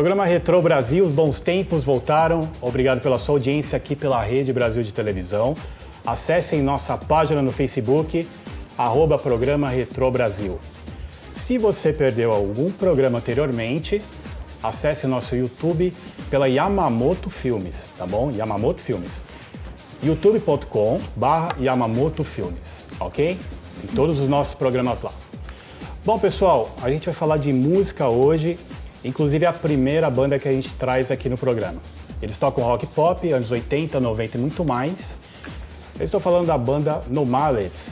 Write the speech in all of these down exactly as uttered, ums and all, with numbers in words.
Programa Retro Brasil, os bons tempos voltaram. Obrigado pela sua audiência aqui pela Rede Brasil de Televisão. Acessem nossa página no Facebook, arroba Programa Retro Brasil. Se você perdeu algum programa anteriormente, acesse nosso YouTube pela Yamamoto Filmes, tá bom? Yamamoto Filmes. youtube ponto com barra Yamamoto Filmes, ok? Tem todos os nossos programas lá. Bom, pessoal, a gente vai falar de música hoje. Inclusive, é a primeira banda que a gente traz aqui no programa. Eles tocam rock pop, anos oitenta, noventa e muito mais. Eu estou falando da banda Nomales.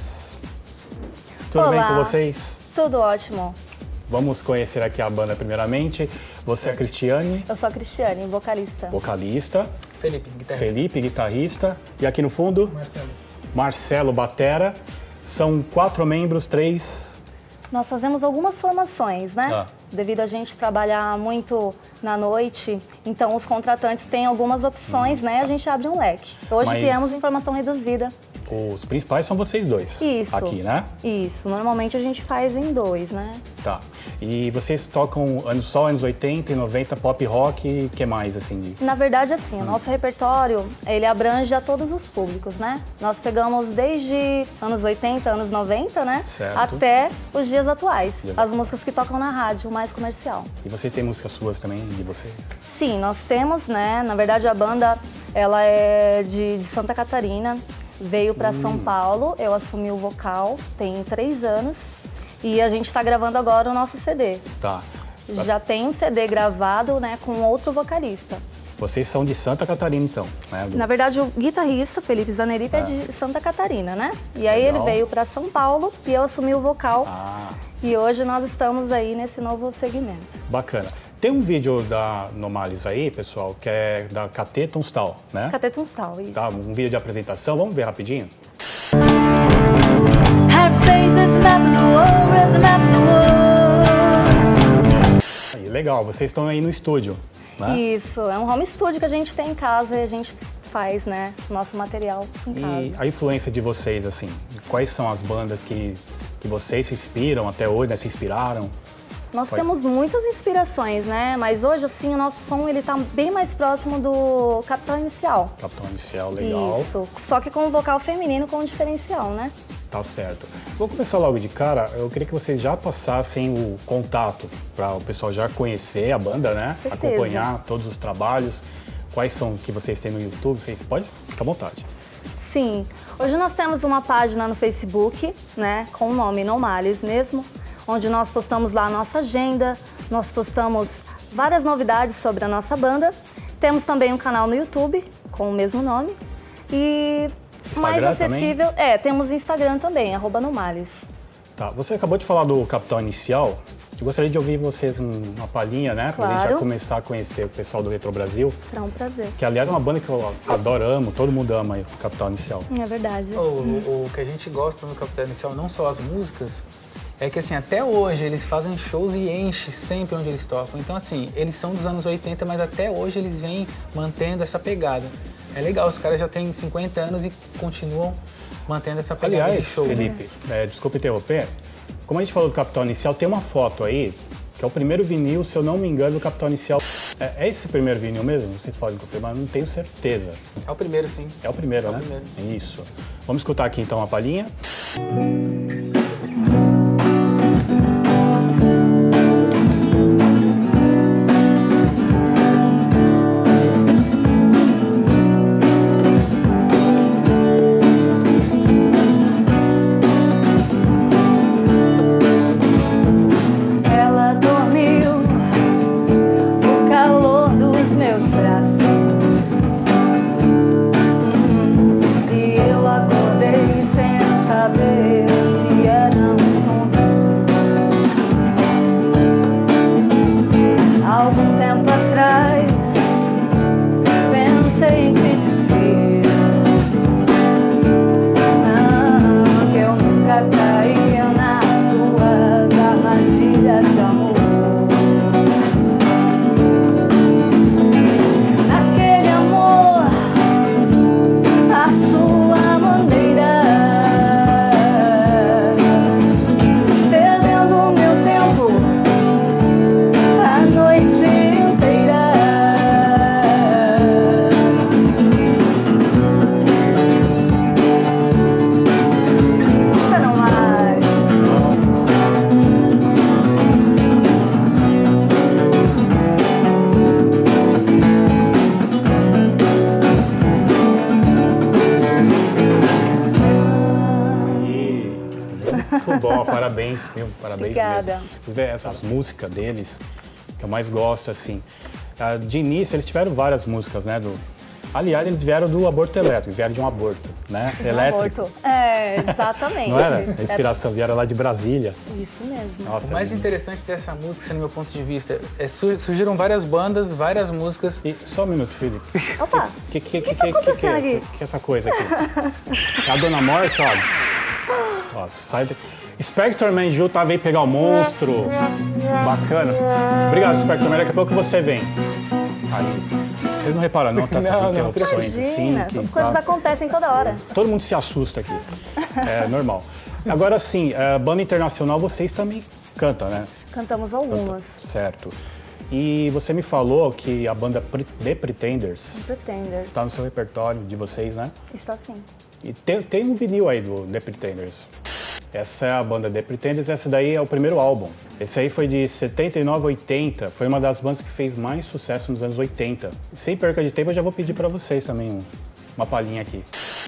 Tudo Olá. bem com vocês? Tudo ótimo. Vamos conhecer aqui a banda primeiramente. Você é a Cristiane. Eu sou a Cristiane, vocalista. Vocalista. Felipe, guitarrista. Felipe, guitarrista. E aqui no fundo? Marcelo. Marcelo, batera. São quatro membros, três... Nós fazemos algumas formações, né? Ah. Devido a gente trabalhar muito na noite, então os contratantes têm algumas opções, hum. né? A gente abre um leque. Hoje Mas... viemos em formação reduzida. Os principais são vocês dois. Isso. Aqui, né? Isso. Normalmente a gente faz em dois, né? Tá. E vocês tocam anos, só anos oitenta e noventa, pop rock e o que mais, assim? De... Na verdade, assim, hum. o nosso repertório, ele abrange a todos os públicos, né? Nós pegamos desde anos oitenta, anos noventa, né? Certo. Até os dias atuais. Dias As músicas que tocam na rádio, mais comercial. E vocês têm músicas suas também, de vocês? Sim, nós temos, né? Na verdade, a banda, ela é de, de Santa Catarina. Veio para hum. São Paulo, eu assumi o vocal, tem três anos. E a gente está gravando agora o nosso C D. Tá. Já tem um C D gravado, né, com outro vocalista. Vocês são de Santa Catarina, então, né? Na verdade, o guitarrista, Felipe Zaneripe, é, é de Santa Catarina, né? E aí Legal. ele veio para São Paulo e eu assumi o vocal. Ah. E hoje nós estamos aí nesse novo segmento. Bacana. Tem um vídeo da Nomales aí, pessoal, que é da Catê Tunstall, né? Catê Tunstall, isso. Tá, um vídeo de apresentação, vamos ver rapidinho? Aí, legal, vocês estão aí no estúdio, né? Isso, é um home studio que a gente tem em casa e a gente faz, né, nosso material em casa. E a influência de vocês, assim, quais são as bandas que, que vocês se inspiram até hoje, né, se inspiraram? Nós Quais? temos muitas inspirações, né? Mas hoje, assim, o nosso som, ele tá bem mais próximo do Capital Inicial. Capital Inicial, legal. Isso, só que com o vocal feminino com um diferencial, né? Tá certo. Vou começar logo de cara. Eu queria que vocês já passassem o contato para o pessoal já conhecer a banda, né? Certeza. Acompanhar todos os trabalhos. Quais são que vocês têm no YouTube? Vocês pode? Fica à vontade. Sim. Hoje nós temos uma página no Facebook, né? Com o nome Nomales mesmo, onde nós postamos lá a nossa agenda, nós postamos várias novidades sobre a nossa banda. Temos também um canal no YouTube com o mesmo nome. E Instagram mais acessível, também? é, temos Instagram também, arroba Nomales. Tá, você acabou de falar do Capital Inicial. Eu gostaria de ouvir vocês uma palhinha, né? Pra Claro. gente já começar a conhecer o pessoal do Retro Brasil. Será um prazer. Que, aliás, é uma banda que eu adoro, amo, todo mundo ama aí, o Capital Inicial. É verdade. O, o, o que a gente gosta no Capital Inicial, não só as músicas, é que assim, até hoje eles fazem shows e enchem sempre onde eles tocam. Então assim, eles são dos anos oitenta, mas até hoje eles vêm mantendo essa pegada. É legal, os caras já têm cinquenta anos e continuam mantendo essa pegada Aliás, de show. Felipe, é, desculpa interromper, como a gente falou do Capital Inicial, tem uma foto aí, que é o primeiro vinil, se eu não me engano, do Capital Inicial. É, é esse primeiro vinil mesmo? Vocês podem confirmar, não tenho certeza. É o primeiro, sim. É o primeiro, É o né? primeiro. Isso. Vamos escutar aqui então uma palhinha. Ela dormiu no calor dos meus braços e eu acordei sem saber viu? Parabéns Obrigada. mesmo. Você vê essas músicas deles, que eu mais gosto, assim. De início, eles tiveram várias músicas, né? Do... Aliás, eles vieram do aborto elétrico, vieram de um aborto, né? De um Elétrico. aborto. É, exatamente. Não era? A inspiração vieram lá de Brasília. Isso mesmo. Nossa, O mais é interessante dessa música, no meu ponto de vista, é su surgiram várias bandas, várias músicas. E só um minuto, Felipe. Opa! O que, que, que que, tá que, que, acontecendo que, aqui? que é essa coisa aqui? É a Dona Morte, ó. Ó, sai daqui. Spectre Man Ju tá, veio pegar o monstro. Bacana. Obrigado, Spectre Man. Daqui a pouco você vem. Aí. Vocês não reparam, não? Tá essas Não, não, interrupções assim. Imagina, Que, essas coisas tá... acontecem toda hora. Todo mundo se assusta aqui. É normal. Agora sim, a banda internacional vocês também cantam, né? Cantamos algumas. Certo. E você me falou que a banda The Pretenders Pretenders. está no seu repertório de vocês, né? Está sim. E tem, tem um vinil aí do The Pretenders. Essa é a banda The Pretenders, essa daí é o primeiro álbum. Esse aí foi de setenta e nove a oitenta, foi uma das bandas que fez mais sucesso nos anos oitenta. Sem perca de tempo, eu já vou pedir para vocês também um, uma palhinha aqui.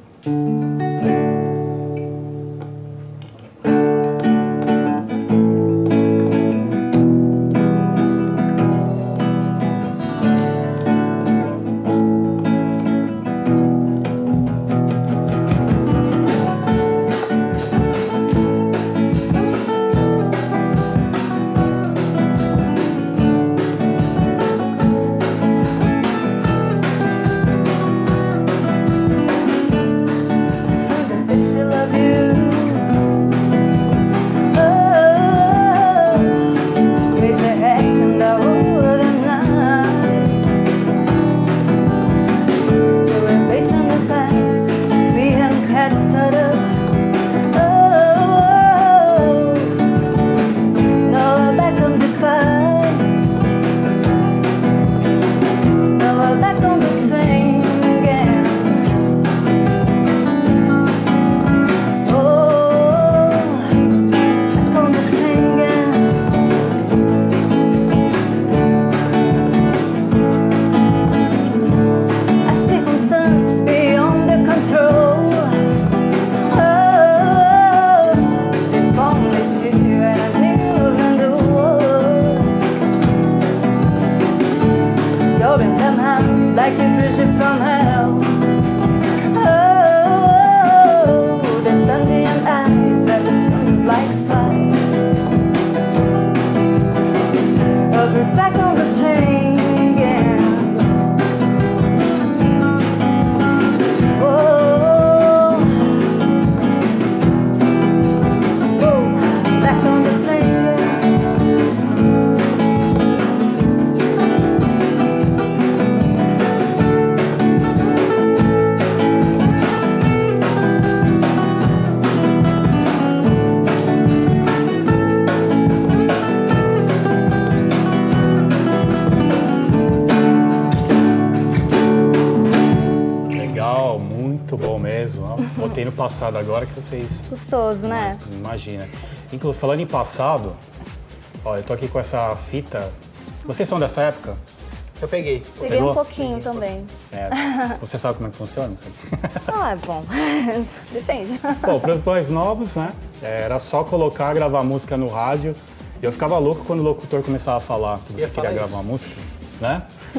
Botei no passado agora que vocês... Gostoso, né? Imagina. Inclusive, falando em passado, olha, eu tô aqui com essa fita. Vocês são dessa época? Eu peguei. Peguei Pegou? um pouquinho também. É. Você sabe como é que funciona? Ah, é bom. Depende. Bom, para os mais novos, né? Era só colocar, gravar música no rádio. E eu ficava louco quando o locutor começava a falar que você queria gravar uma música, né?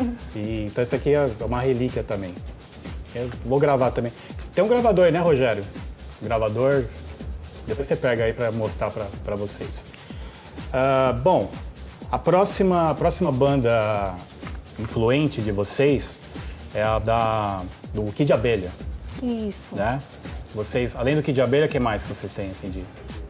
E, então isso aqui é uma relíquia também. Eu vou gravar também. Tem um gravador aí, né, Rogério? Gravador. Depois você pega aí para mostrar para vocês. Uh, bom, a próxima, a próxima banda influente de vocês é a da, do Kid Abelha. Isso. Né? Vocês, além do Kid Abelha, o que mais que vocês têm assim de...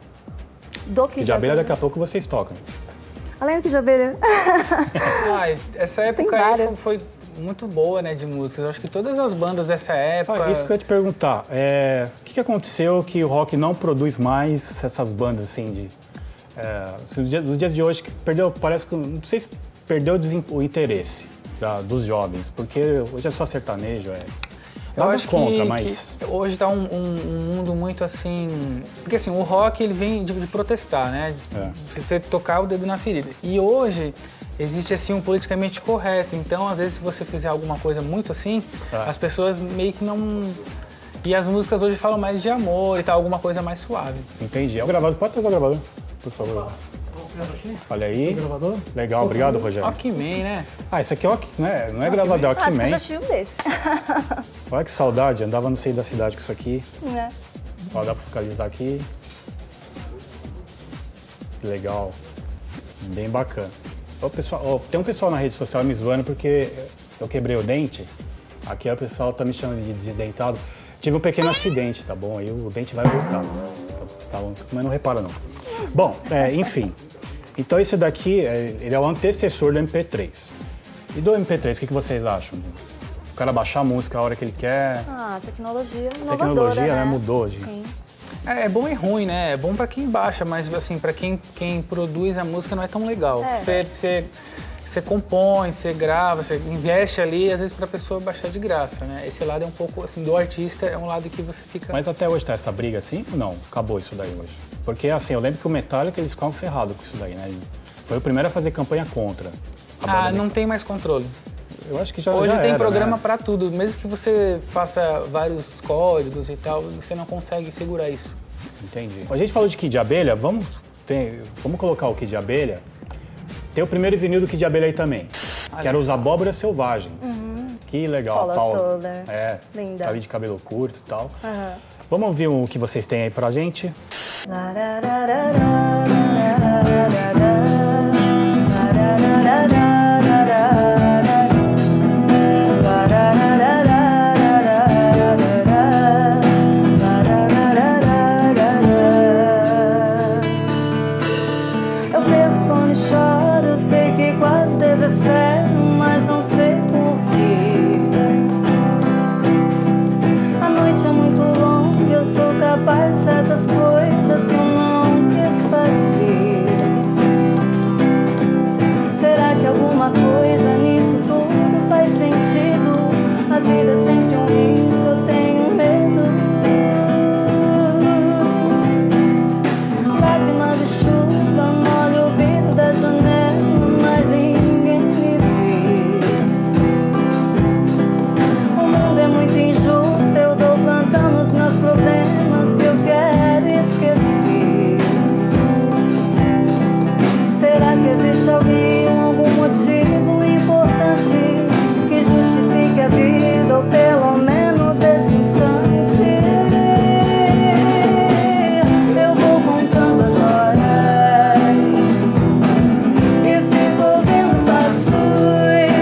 Do Kid, Kid Abelha, daqui a pouco vocês tocam. Além do Kid Abelha. Ah, essa época aí foi muito boa, né, de músicas. Eu acho que todas as bandas dessa época... Ah, isso que eu ia te perguntar. É, o que, que aconteceu que o rock não produz mais essas bandas, assim, de... É, nos dias no dia de hoje, que perdeu, parece que... Não sei se perdeu o interesse da, dos jovens, porque hoje é só sertanejo, é... Eu acho contra, que, mas... que hoje está um, um, um mundo muito assim... Porque assim, o rock ele vem de, de protestar, né? De, é. de você tocar o dedo na ferida. E hoje existe assim um politicamente correto. Então, às vezes, se você fizer alguma coisa muito assim, é. as pessoas meio que não... E as músicas hoje falam mais de amor e tal, alguma coisa mais suave. Entendi. É o gravador, pode trazer o gravador. por favor. Olha aí. Legal, obrigado, Rogério. Walkman, né? Ah, isso aqui é Walkman, não é, não é gravador, é Acho que eu Walkman. já tive um desse. Olha que saudade, andava no centro da cidade com isso aqui. É. Ó, dá pra focalizar aqui. Que legal. Bem bacana. Ó, pessoal, ó, tem um pessoal na rede social me zoando porque eu quebrei o dente. Aqui o pessoal tá me chamando de desidentado. Tive um pequeno acidente, tá bom? Aí o dente vai voltar. Tá bom? Mas não repara, não. Bom, é, enfim. Então esse daqui, é, ele é o antecessor do M P três. E do M P três, o que, que vocês acham? O cara baixar a música a hora que ele quer. Ah, tecnologia inovadora, Tecnologia, né? né? Mudou hoje. Sim. É, é bom e ruim, né? É bom pra quem baixa, mas assim, pra quem, quem produz a música não é tão legal. É. Você, você, você compõe, você grava, você investe ali, às vezes pra pessoa baixar de graça, né? Esse lado é um pouco, assim, do artista, é um lado que você fica... Mas até hoje tá essa briga assim ou não? Acabou isso daí hoje? Porque assim, eu lembro que o Metallica, eles ficavam ferrados com isso daí, né? Foi o primeiro a fazer campanha contra. Ah, não tem mais controle. Eu acho que já Hoje já tem era, programa né? pra tudo. Mesmo que você faça vários códigos e tal, você não consegue segurar isso. Entendi. A gente falou de Kid de Abelha, vamos, tem, vamos colocar o Kid de Abelha. Tem o primeiro vinil do Kid de Abelha aí também, que era os Abóboras Selvagens. Uhum. Que legal, Paula Paula. Toller. É, Linda. tá ali de cabelo curto e tal. Uhum. Vamos ouvir o que vocês têm aí pra gente? Eu perco o sono e choro, eu sei que quase desespero, mas não sei porquê. A noite é muito longa, eu sou capaz de certas coisas que eu não quis fazer. Será que alguma coisa nisso tudo faz sentido? A vida é sempre um risco, eu tenho medo. Lágrimas de chuva molham o vidro da janela, mas ninguém me vê. O mundo é muito injusto, eu dou plantão nos meus problemas que eu quero esquecer. Será que existe alguém, algum motivo importante que justifique a vida, ou pelo menos esse instante? Eu vou contando as horas e fico ouvindo passos.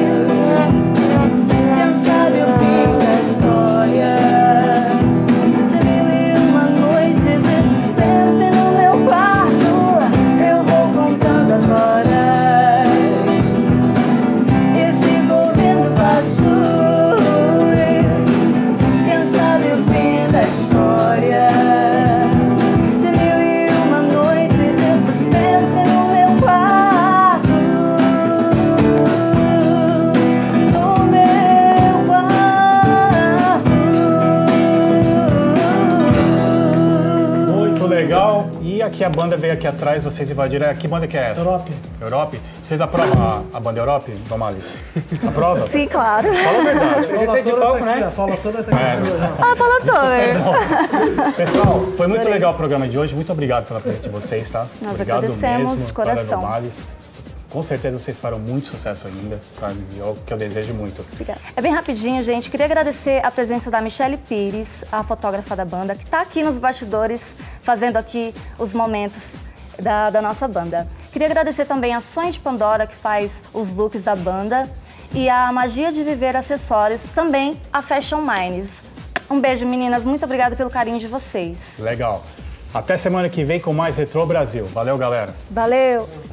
Quem sabe o fim da história de mil e uma noites de suspense no meu quarto. Eu vou contando as horas e fico ouvindo passos. Quem sabe o fim da história de mil e uma noites de suspense no meu quarto. No meu quarto. Muito legal. E aqui a banda veio aqui atrás, vocês invadiram. Que banda que é essa? Europe. Europe? Vocês aprovam a, a banda Europe, Domales? Aprova? Sim, claro. Fala a verdade. Esse é de palco, né? A Paula toda tá aqui. Ah, fala Toller. Pessoal, foi muito legal o programa de hoje. Muito obrigado pela presença de vocês, tá? Nós obrigado agradecemos mesmo, de coração. Domales. Com certeza vocês farão muito sucesso ainda, tá? É o que eu desejo muito. Obrigada. É bem rapidinho, gente. Queria agradecer a presença da Michele Pires, a fotógrafa da banda, que está aqui nos bastidores, fazendo aqui os momentos da, da nossa banda. Queria agradecer também a Sonho de Pandora, que faz os looks da banda, e a Magia de Viver Acessórios, também a Fashion Minds. Um beijo, meninas. Muito obrigada pelo carinho de vocês. Legal. Até semana que vem com mais Retrô Brasil. Valeu, galera. Valeu!